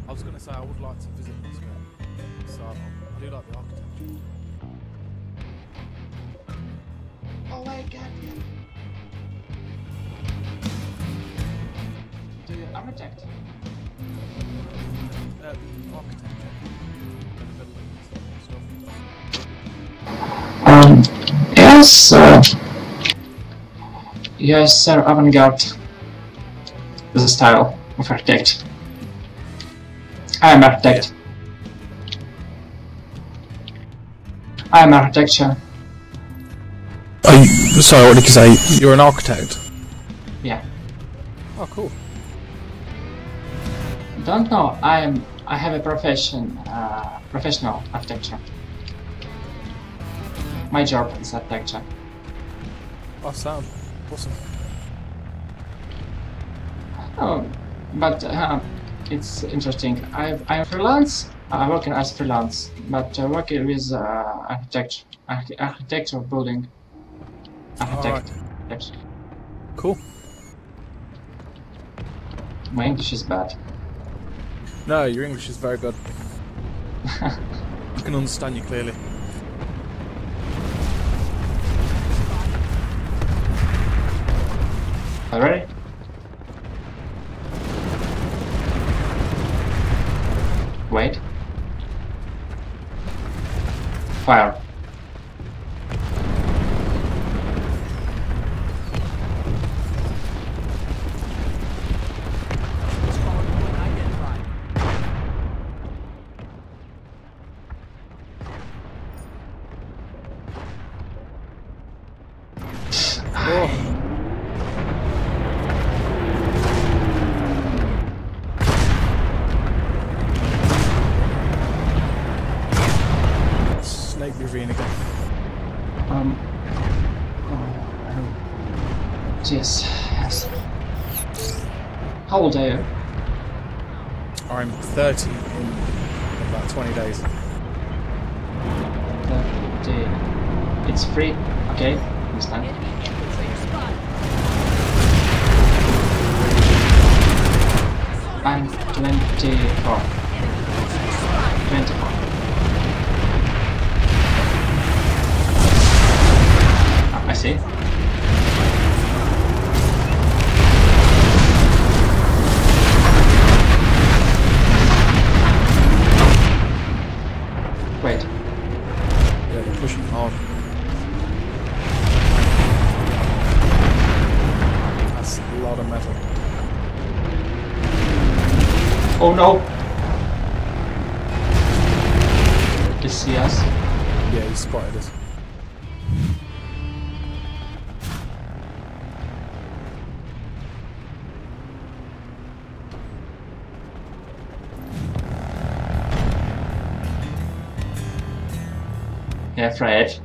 I was going to say I would like to visit Moscow, so I do like the architecture. Oh my god. Do you architect? The architecture and the buildings and stuff. Yes, yes, sir, avant-garde. The style of architect. I am architect. I am architecture. Sorry, what did you say? You're an architect? Yeah. Oh, cool. Don't know. I have a profession. Professional architecture. My job is architecture. Oh, sound awesome. Oh, but it's interesting. I'm freelance. I'm working as freelance, but working with architecture building. Architect. Right. Cool. My English is bad. No, your English is very good. I can understand you clearly. All right. Wait. Fire. Snake ravine again. Yes. Yes. How old are you? I'm 30 in about 20 days. 30. It's free. Okay. Understand. I'm 24. 24. I see. Wait. Yeah, they're pushing hard. That's a lot of metal. Oh no! They see us. Yeah, he spotted us. Yeah, Fred.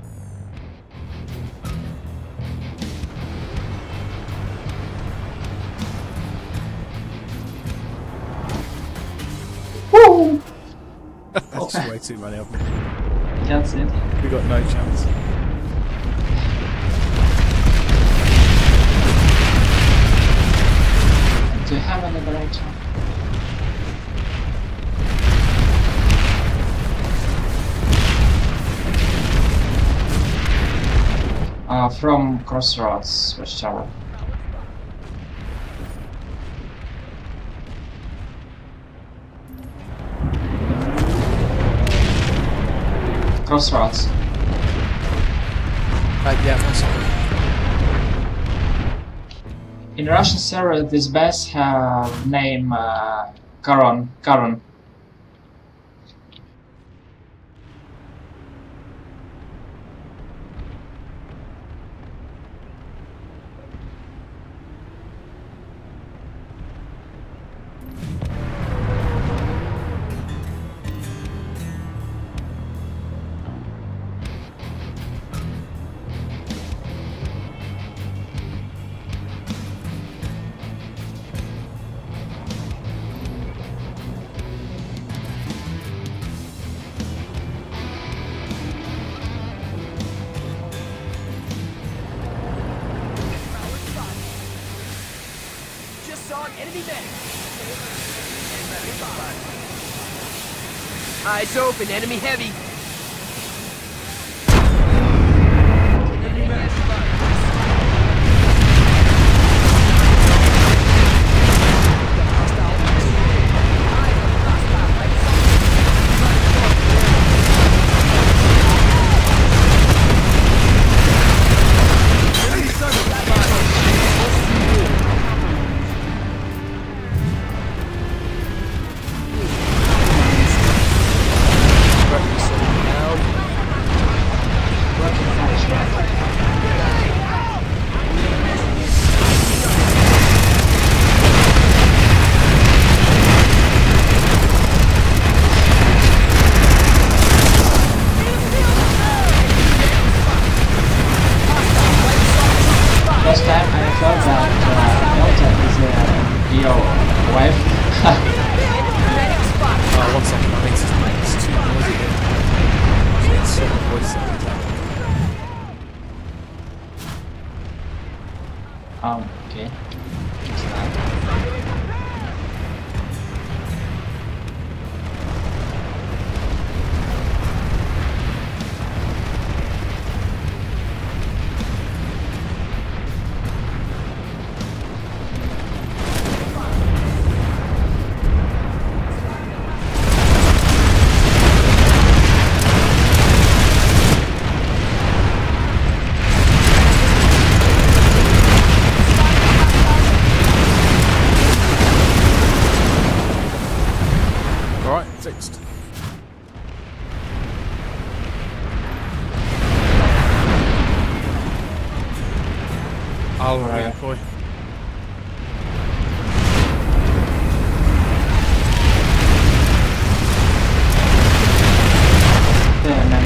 Woo! That's way too many of them. That's it. We got no chance. Do you have any direction? From Crossroads, Watchtower. Crossroads. Yeah, I'm sorry. In Russian server, this base have name Karon. Karon. Just saw an enemy medic. Eyes open, enemy heavy. Last time I thought that Delta is your wife. One second, I think it's too noisy here. It's so much voice sound. Okay. Alright, fixed. I'll redeploy. Yeah, nice.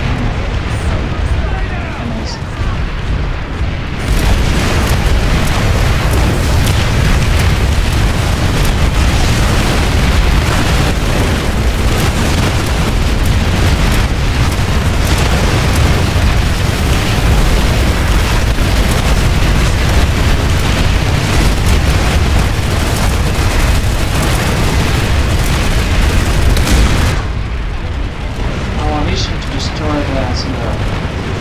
Our mission to destroy the Cinder.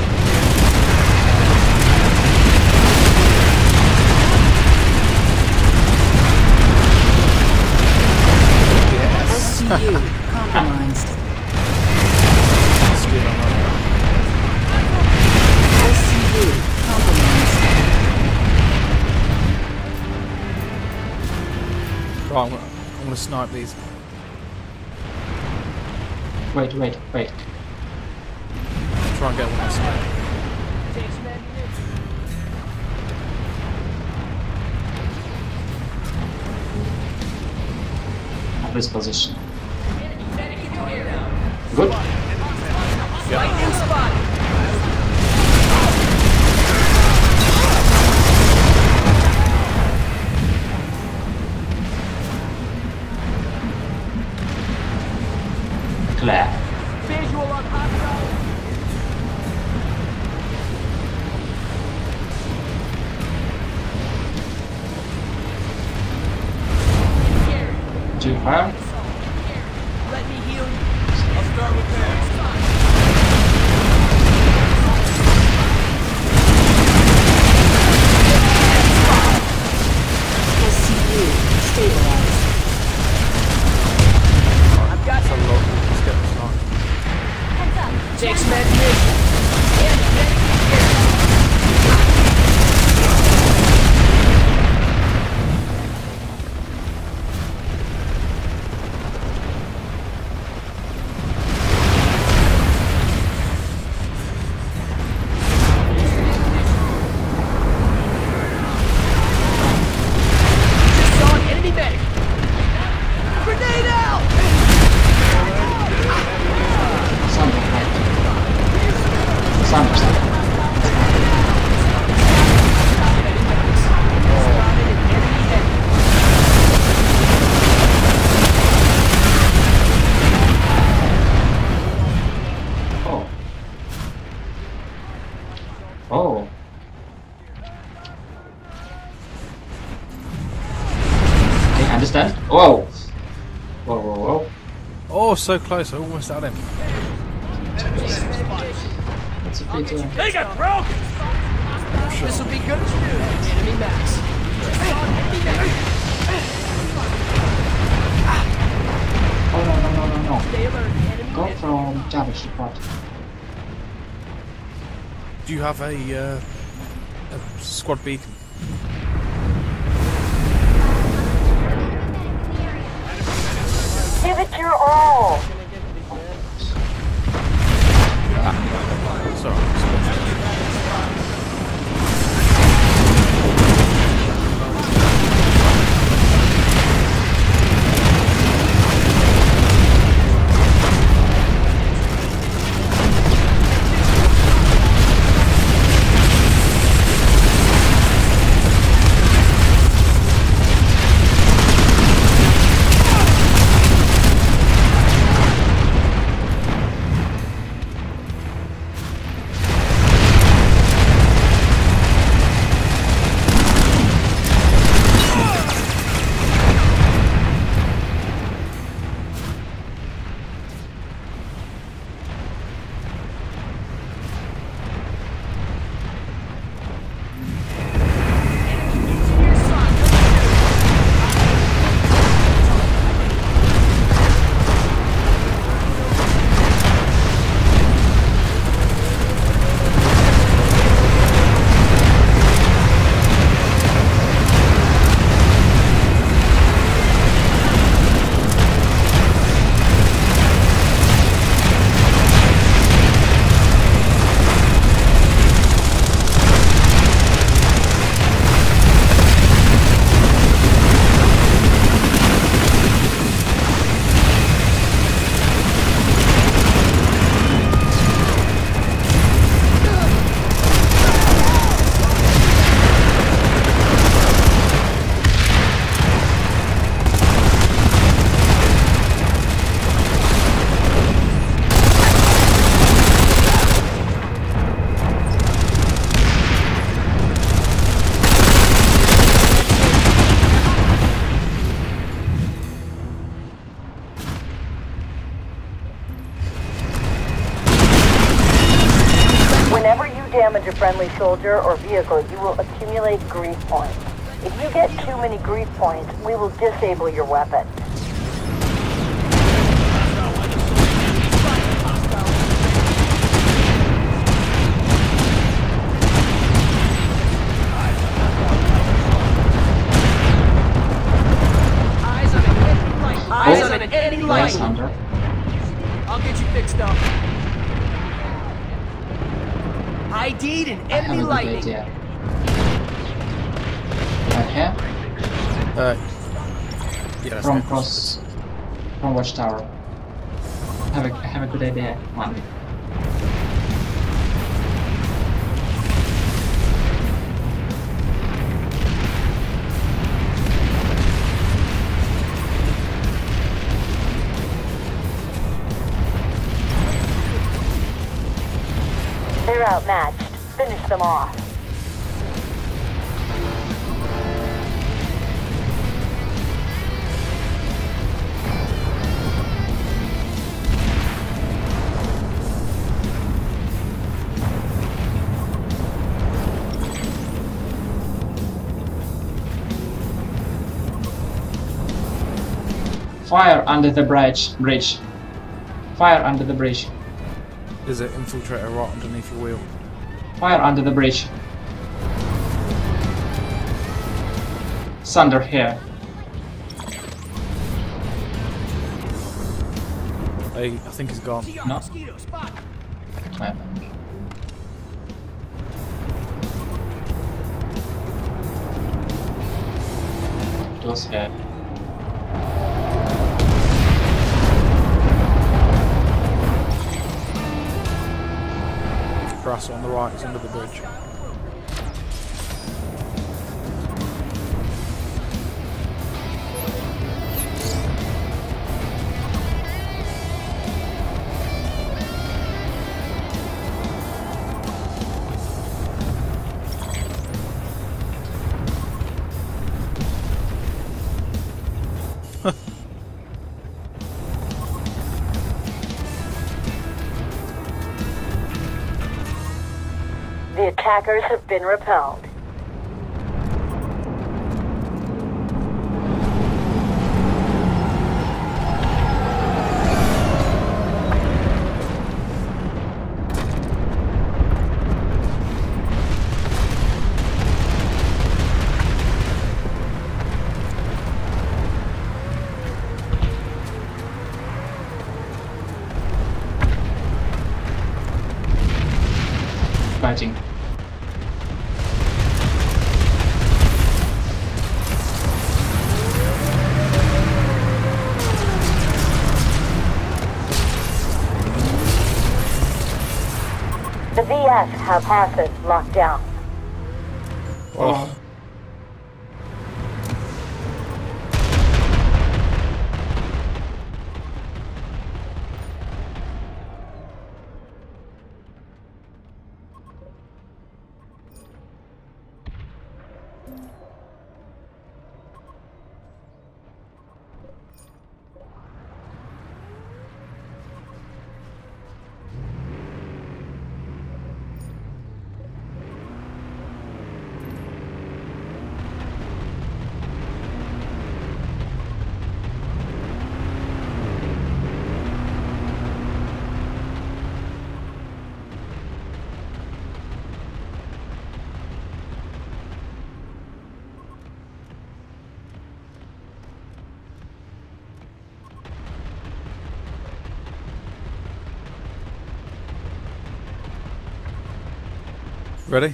SCU compromised. Skid on that. SCU compromised. Right, I'm gonna snipe these. Wait. Try and get one snipe. At this position. Good. Lightning spotted. Clear. Visual on hostile. Do you fire? Let me heal you. I'll start with that. SCU stabilized. I've got Let's have a look. Let's get the snipe. take some ammunition. Just saw an enemy medic. Grenade out! Something right. Something. Spotted an enemy heavy. Oh. Oh. Okay, understand? Whoa. Whoa. Oh, so close. I almost had him. That's a bit. They got broken! This will be good. Enemy max. Oh no. Stay alert. Enemy Go hit. from Java support. Do you have a squad beacon? Give it your all. Sorry. Whenever you damage a friendly soldier or vehicle, you will accumulate grief points. If you get too many grief points, we will disable your weapon. Eyes on an enemy light. Eyes on an enemy light. Yes, Hunter. I'll get you fixed up. ID'd an I have enemy a good lightning. idea. Right here, Yeah, that's from it. cross, from Watchtower. I have a good idea. One. They're outmatched. Finish them off. Fire under the bridge. Fire under the bridge. There's an infiltrator right underneath your wheel. Fire under the bridge. Sunder here. I think he's gone. No. Mosquito spot. It was here. Brass on the right is under the bridge. The attackers have been repelled. Fighting. The VS have hostage locked down. Oh. Ready?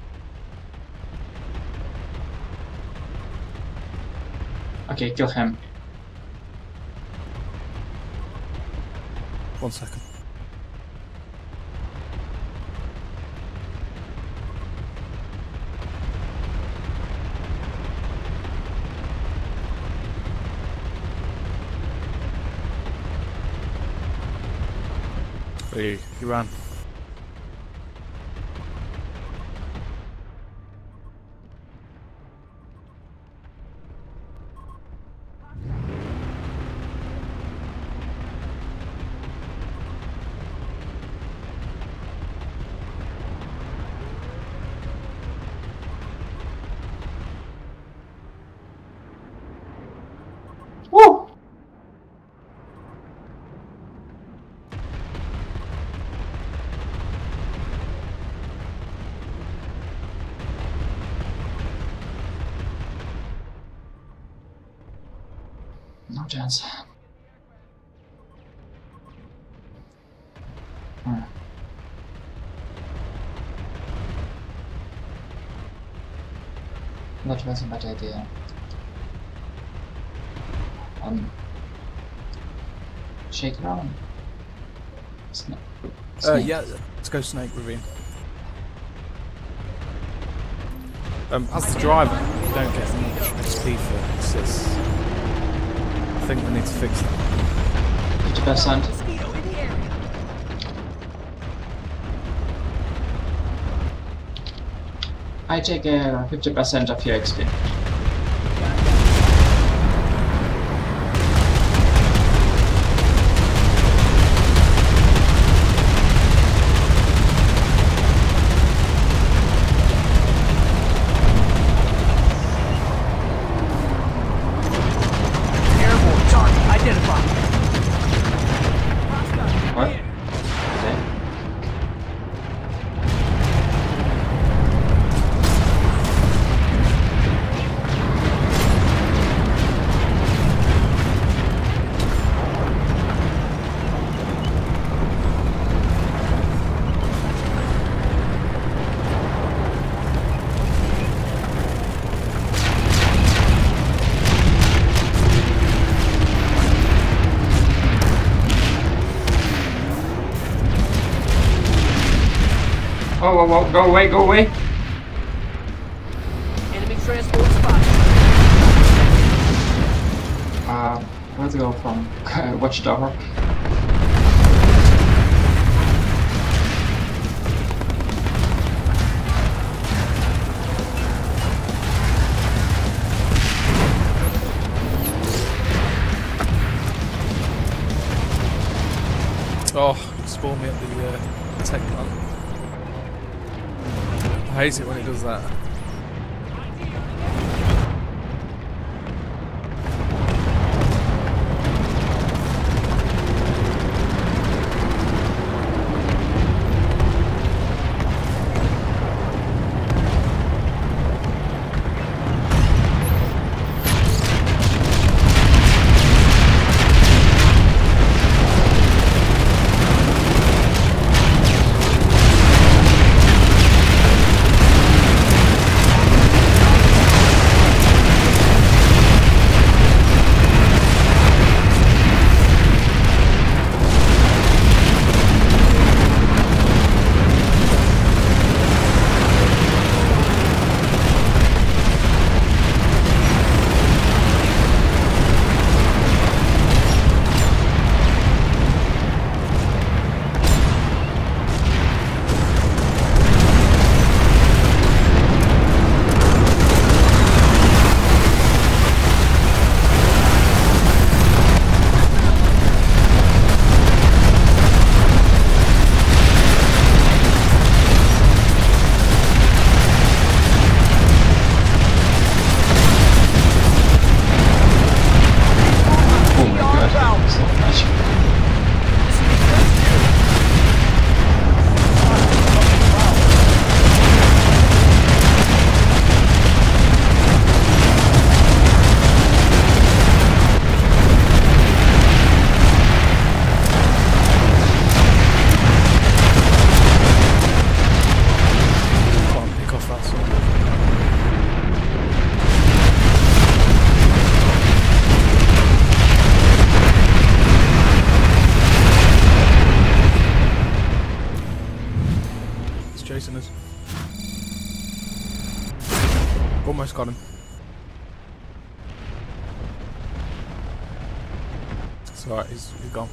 Okay, kill him. 1 second. He ran. Woo! No chance. That was a bad idea. Shake around. Snake. Yeah, let's go Snake Ravine. As the driver, you don't get much XP for assists. I think we need to fix that. 50%. Mosquito in the area. I take 50% of your XP. Airborne target identified. What? Okay. Oh, whoa, whoa, go away, go away! Enemy transport spotted. Let's go from Watchtower. Oh, spawn me at the tech plant. I hate it when it does that. Chasing us. Almost got him. It's alright, he's gone.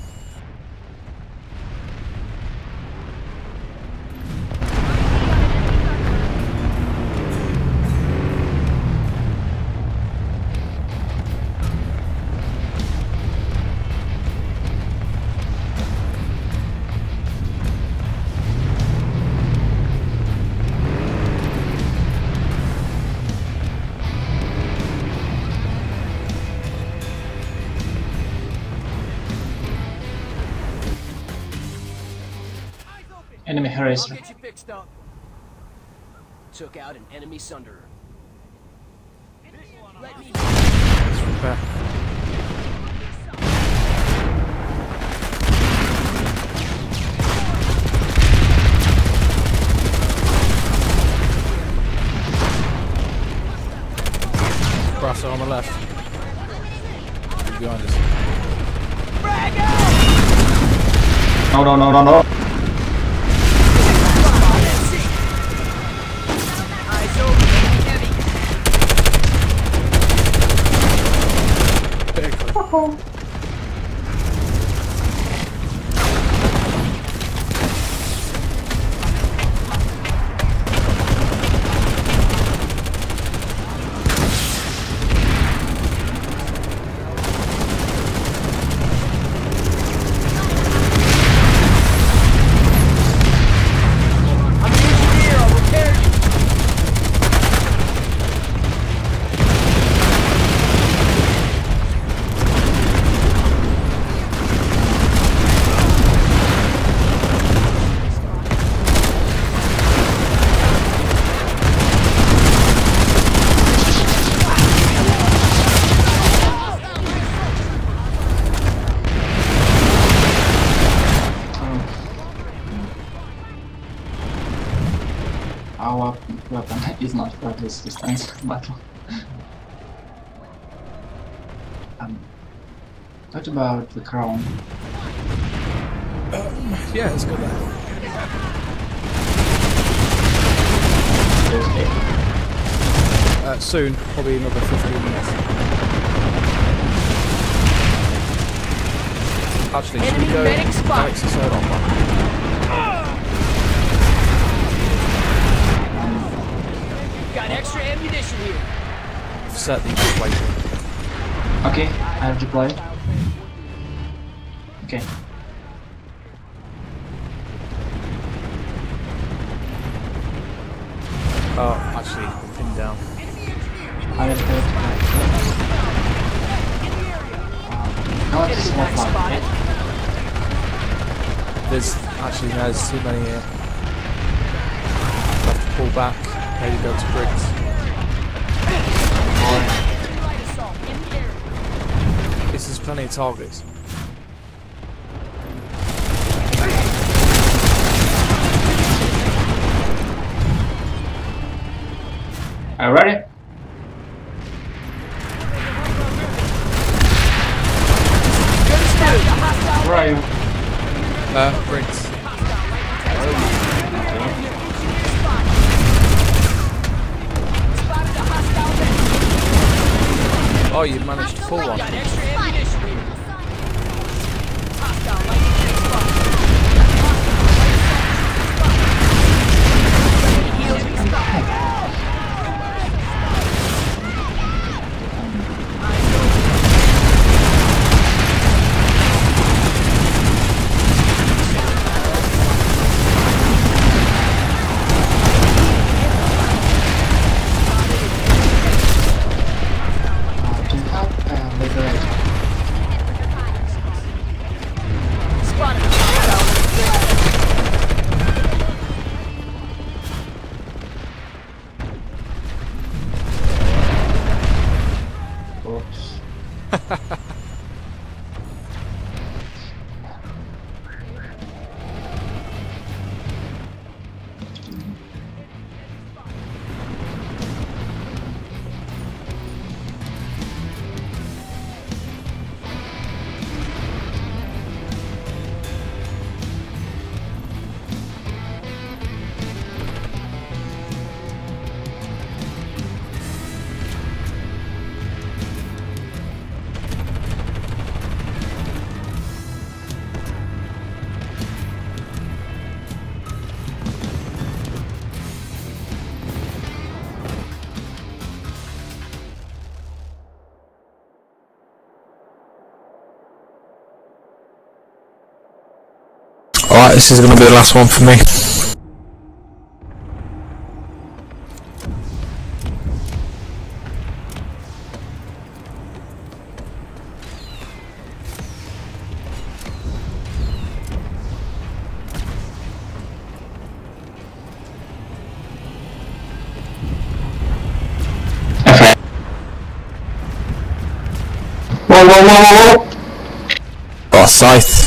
Enemy I'll Harriser. get you fixed up. Took out an enemy Sunderer. Let me. Let's repair. Brasser on the left. He's behind us. Frag out! No, no, no, no, no. Eyes open, heavy. I'm an engineer, I'll repair you. Our weapon is not for this distance battle. What about the crown? Yeah, let's go there. Soon, probably another 15 minutes. Actually, should we Enemy go medic spot. Galaxy Sword on one? Got extra ammunition here. Set these way. Okay, I have deployed. Okay. Oh, actually, pinned down. I will do it. No, it's small one. There's too many here. Have to pull back. Maybe go to bricks. This is plenty of targets. Are you ready? Where are you? Bricks. Oh, you managed to pull one. Alright, this is going to be the last one for me. Whoa! Oh, scythe.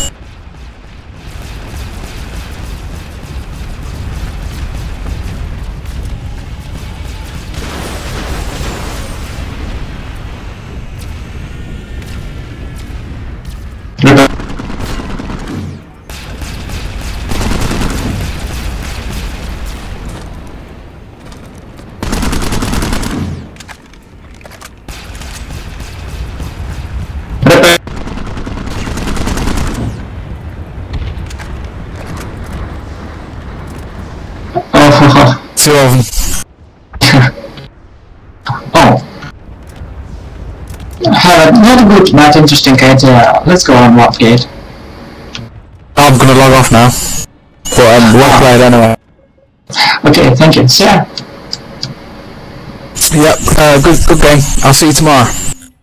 Two of them. Oh. Not a good, not interesting idea. Let's go on what gate? I'm gonna log off now. But well played anyway. Okay, thank you. See ya. Yep, good game. I'll see you tomorrow.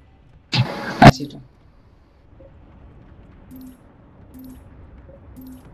I see you.